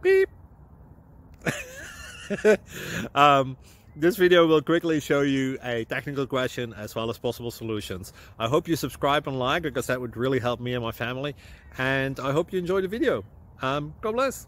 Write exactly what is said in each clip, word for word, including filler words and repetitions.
Beep. um, this video will quickly show you a technical question as well as possible solutions. I hope you subscribe and like, because that would really help me and my family. And I hope you enjoy the video. Um, God bless.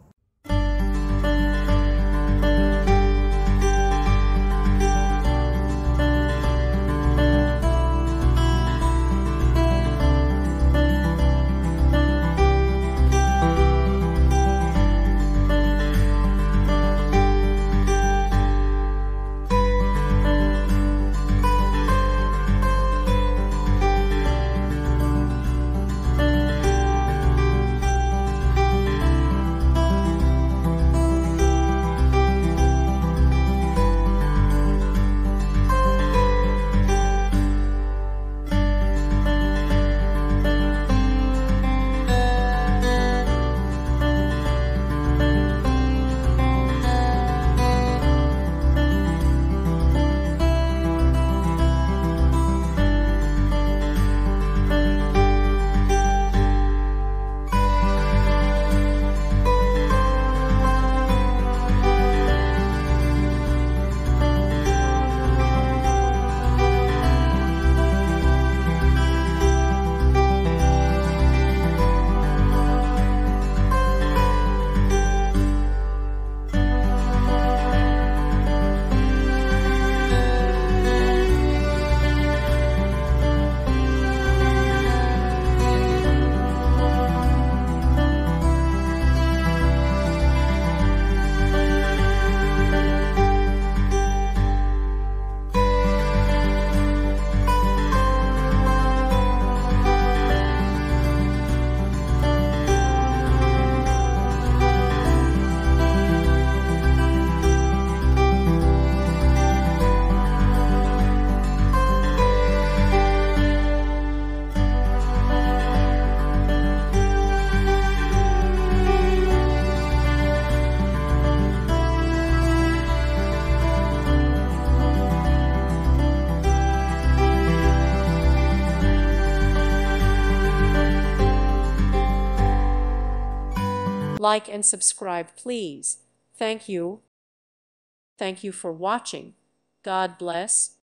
Like and subscribe, please. Thank you. Thank you for watching. God bless.